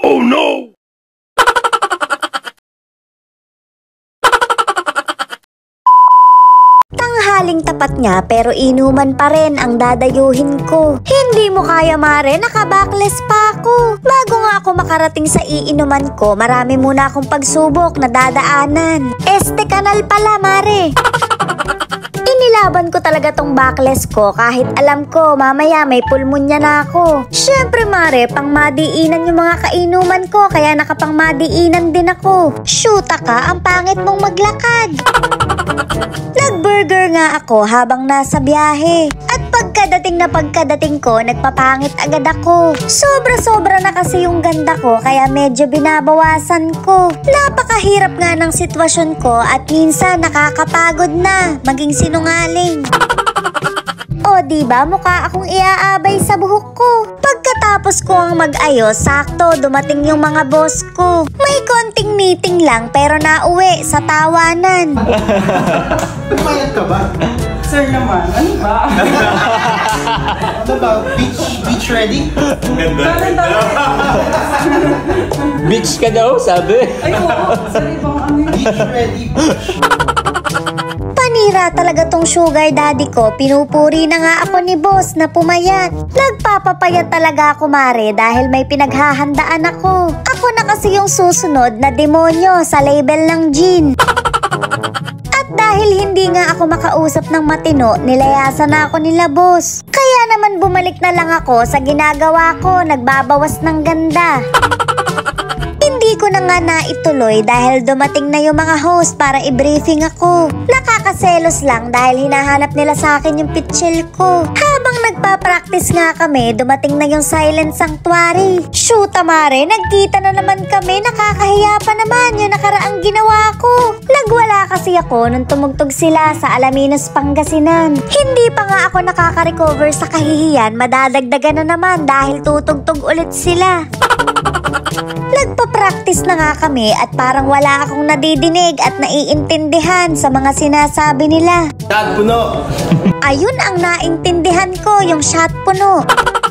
Oh no! Tanghaling tapat nga pero inuman pa rin ang dadayuhin ko. Hindi mo kaya mare, nakabackless pa ako. Bago nga ako makarating sa iinuman ko, marami muna akong pagsubok na dadaanan. Este kanal pala mare. Inilaban ko talaga tong backless ko kahit alam ko mamaya may pulmonya na ako. Syempre mare, pang madiinan yung mga kainuman ko kaya nakapang madiinan din ako. Shoota ka, ang pangit mong maglakad. Nag-burger nga ako habang nasa biyahe. At pagkadating ko, nagpapangit agad ako. Sobra-sobra na kasi yung ganda ko kaya medyo binabawasan ko. Napakahirap nga ng sitwasyon ko at minsan nakakapagod na maging sinungaling. O diba mukha akong iaabay sa buhok ko. Pagkatapos ko ang mag-ayos, sakto dumating yung mga boss ko. May konting meeting lang pero nauwi sa tawanan. Pumayag ka ba? Sir naman, ano ba? Ano ba? Beach ready? Beach ka daw, sabi. Ay, oo. Sir, ibang ano yun? Beach ready. Panira talaga tong sugar daddy ko. Pinupuri na nga ako ni boss na pumayat. Nagpapapayat talaga ako mare dahil may pinaghahandaan ako. Ako na kasi yung susunod na demonyo sa label ng gin. At dahil hindi nga ako makausap ng matino, nilayasan na ako nila boss. Kaya naman bumalik na lang ako sa ginagawa ko, nagbabawas ng ganda. Hindi ko na nga naituloy dahil dumating na yung mga host para i-briefing ako. Nakakaselos lang dahil hinahanap nila sa akin yung pitchel ko. Habang nagpa-practice nga kami, dumating na yung silent sanctuary. Shoota mare, nagkita na naman kami, nakakahiya pa naman yung nakaraang ginawa ko. Nagwala kasi ako nung tumugtog sila sa Alaminos, Pangasinan. Hindi pa nga ako nakaka-recover sa kahihiyan, madadagdagan na naman dahil tutugtog ulit sila. Nagpa-practice na nga kami at parang wala akong nadidinig at naiintindihan sa mga sinasabi nila. Shot puno. Ayun ang naintindihan ko, yung shot puno.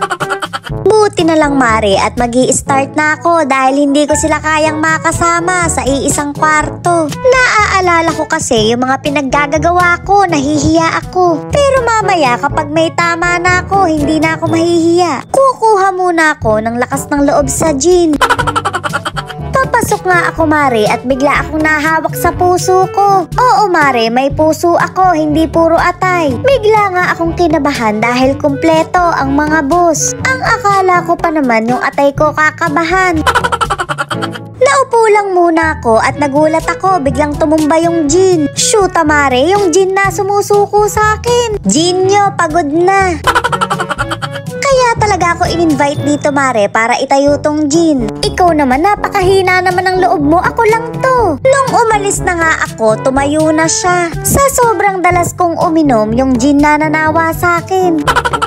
Buti na lang mare at magi-start na ako dahil hindi ko sila kayang makasama sa iisang kwarto. Naaalala ko kasi yung mga pinaggagawa ko, nahihiya ako. Pero mamaya kapag may tama na ako, hindi na ako mahihiya. Kukuha muna ako ng lakas ng loob sa gin. Papasok nga ako mare at bigla akong nahawak sa puso ko. Oo mare, may puso ako, hindi puro atay. Bigla nga akong kinabahan dahil kumpleto ang mga boss. Ang akala ko pa naman yung atay ko kakabahan. Naupo lang muna ako at nagulat ako, biglang tumumba yung gin. Shoota mare, yung gin na sumusuko sa akin. Gin nyo, pagod na. Kaya talaga ako in-invite dito mare para itayo tong gin. Ikaw naman, napakahina naman ang loob mo, ako lang to. Nung umalis na nga ako, tumayo na siya. Sa sobrang dalas kong uminom, yung gin na nanawa sa akin.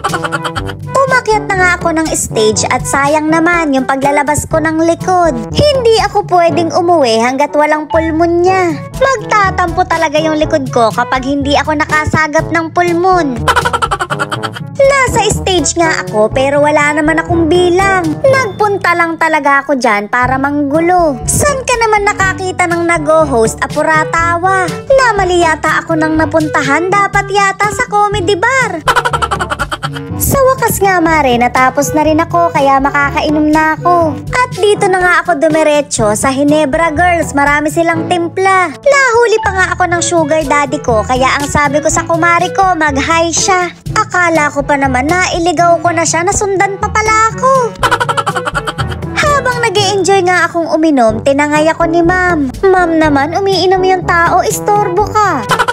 Umakyat na nga ako ng stage at sayang naman yung paglalabas ko ng likod. Hindi ako pwedeng umuwi hanggat walang pulmonya. Magtatampo talaga yung likod ko kapag hindi ako nakasagap ng pulmon. Nasa stage nga ako pero wala naman akong bilang. Nagpunta lang talaga ako dyan para manggulo. San ka naman nakakita ng nag-host apuratawa? Namali yata ako nang napuntahan, dapat yata sa comedy bar. Sa wakas nga mare, natapos na rin ako kaya makakainom na ako. At dito na nga ako dumiretso sa Ginebra Girls, marami silang timpla. Nahuli pa nga ako ng sugar daddy ko kaya ang sabi ko sa kumari ko, mag-hi siya. Akala ko pa naman na iligaw ko na siya, nasundan pa pala ako. Habang nag-e-enjoy nga akong uminom, tinangay ako ni ma'am. Ma'am naman, umiinom yung tao, istorbo ka.